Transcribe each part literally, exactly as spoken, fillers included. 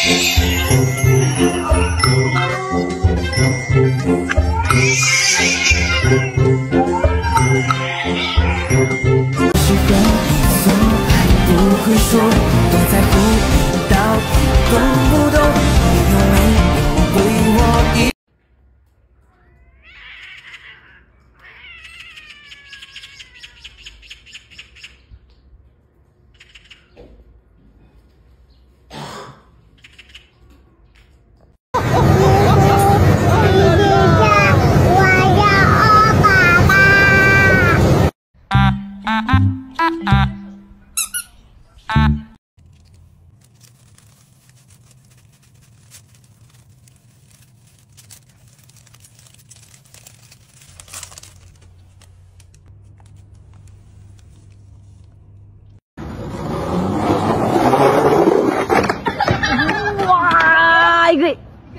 会说都在乎，到底懂不懂？你有没有对我一？ 我要欧爸爸。 哇，一个！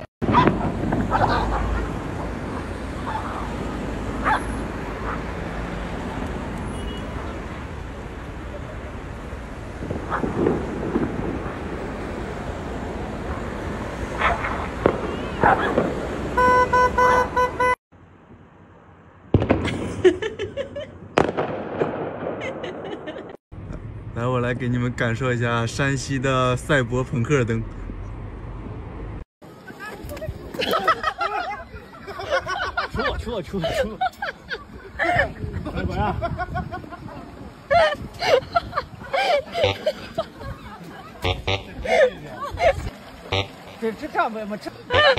来，我来给你们感受一下山西的赛博朋克灯。 出出出出！来过呀！这这这样没没这。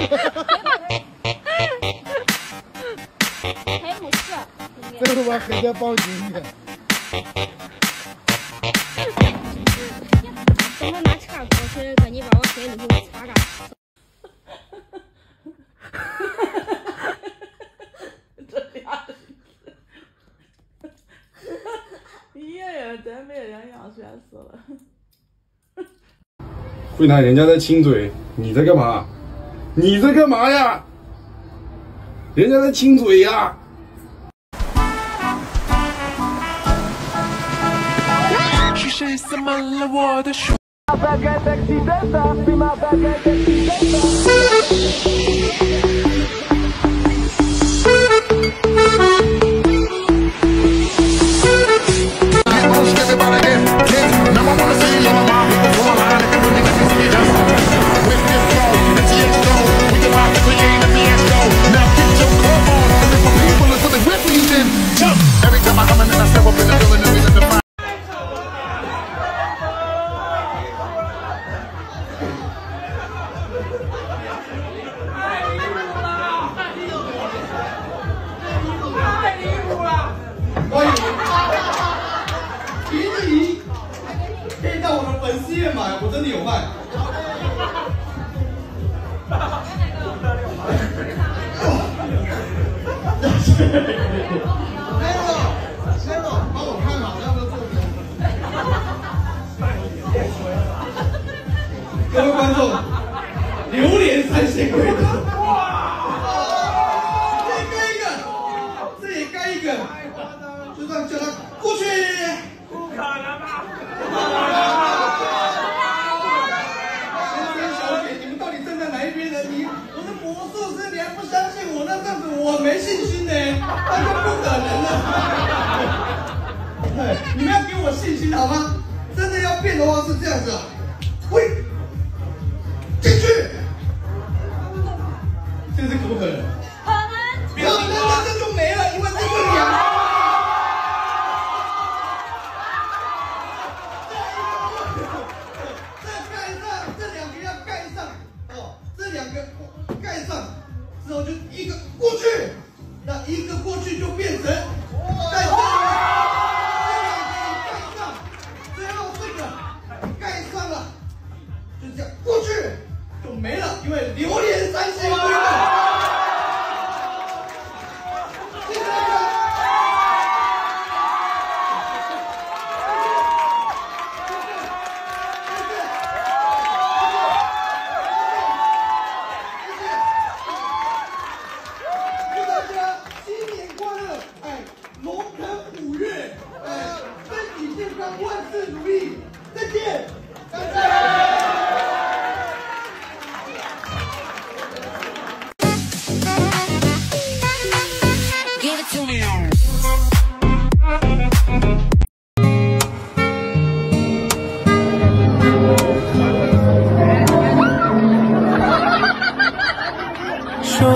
还没事。 这个我黑的报警去。 等会拿叉过去，赶紧把我黑里头擦干。 这俩人，爷爷真没人样选死了。 会拿人家在亲嘴，你在干嘛？你在干嘛呀？人家在亲嘴呀！ 是什么了我的手？ 我真的有卖。先生，帮我看好要不要做各位观众，榴莲三鲜味的，哇！这也该一个，这也该一个，就这样叫他过去。不可能吧？不可能吧？ 我没信心呢，那就不可能了。对，你们要给我信心好吗？真的要变的话是这样子啊，喂，进去，这是可不可能？可能。可能那这就没了，因为这就两。这盖上，这两个要盖上哦，这两个盖上。 之后就一个过去，那一个过去就变成在这里，这两个盖上，最后这个盖上了，就这样过去就没了，因为榴莲三鲜规定。谢谢大家。 万事如意，再见！再见！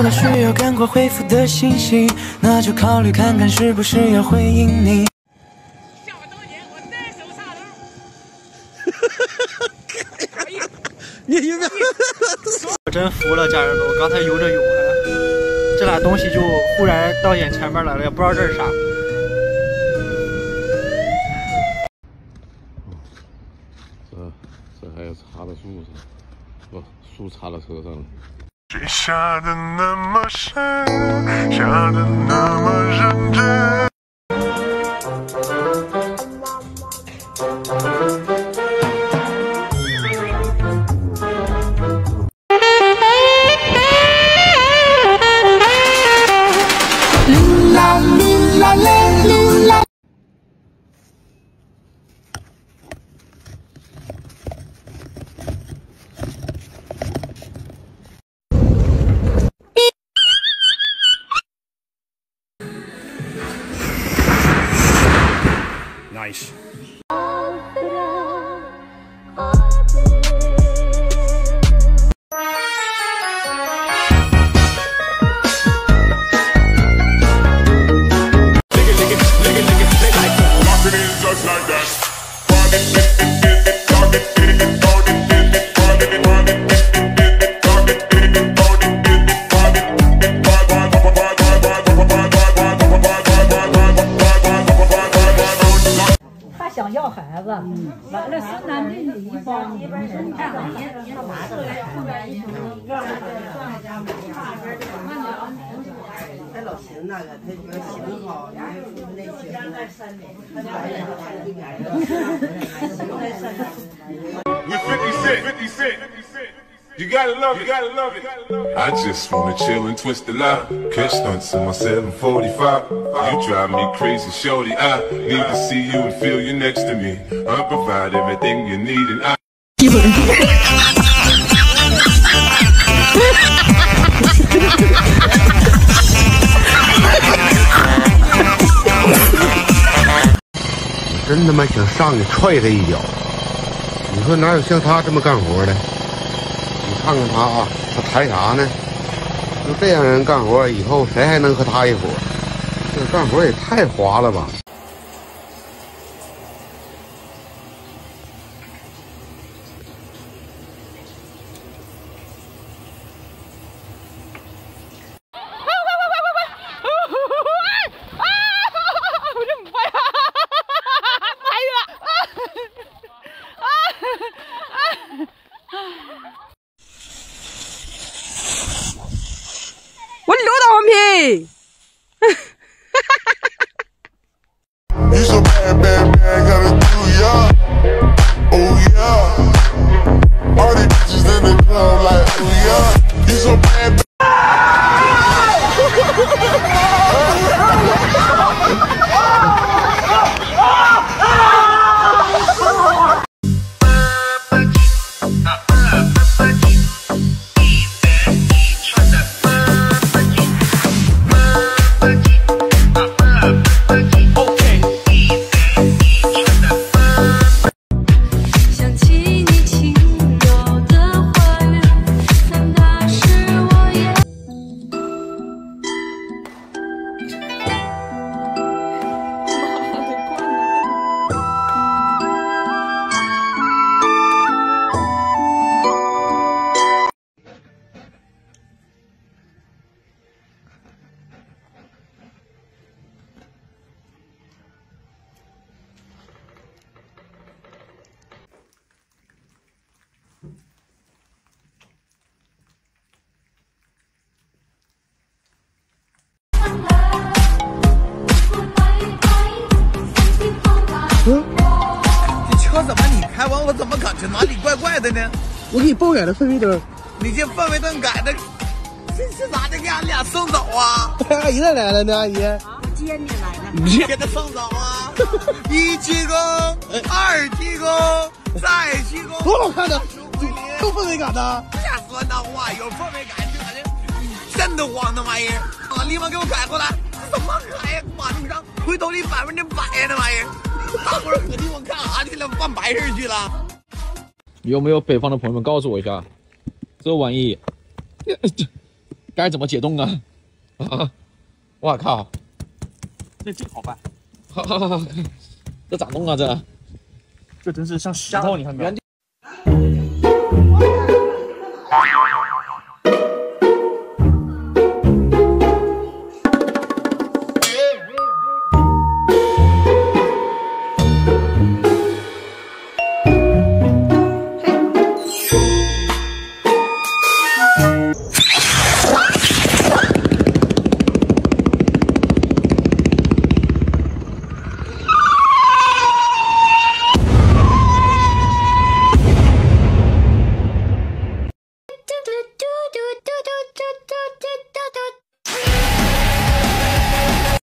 了需要赶快回复的信息，那就考虑看看是不是要回应你。 下完端午节我再手插头。 你有没有？ 我真服了，家人们！我刚才游着泳呢，这俩东西就忽然到眼前面来了，也不知道这是啥。 这这还插到树上，不，树插到车上了。 水下的那么深，下的那么认真。 Nice. 他想要孩子，完了生男病女一帮，一边人干完，他拿着来后边一他老寻那个，他觉得行好，然后那些在山里，他家人还一点在山上。 With fifty cent, fifty cent, you gotta love it, you gotta love it. I just wanna chill and twist the lie, catch stunts in my seven forty-five. You drive me crazy, shorty. I need to see you and feel you next to me. I provide everything you need, and I. 真他妈想上去踹他一脚！你说哪有像他这么干活的？你看看他啊，他抬啥呢？就这样人干活，以后谁还能和他一伙？这干活也太滑了吧！ 我流到黄皮。 You so bad, bad, bad, gotta do ya. Oh yeah. All these bitches in the club like, oh yeah. You so bad. 嗯，这车怎么你开完我怎么感觉哪里怪怪的呢？ 我给你包改了氛围灯， 你这氛围灯改的，这是咋的？给俺俩送走啊？ 阿姨咋来了呢？阿姨， 我接你来了， 你给他送走啊！一鞠躬，二鞠躬，再鞠躬， 多好看的，有氛围感的。 别说那话，有氛围感，这感觉瘆得慌那玩意儿啊！立马给我改过来，怎么改呀？马路上回头率百分之百呀，那玩意儿！大伙儿可地方干啥去了？办白事去了？ 有没有北方的朋友们告诉我一下，这玩意该怎么解冻啊？啊！我靠！ 这这好办。 好好好好，这咋弄啊？这这真是像石头，你看没有？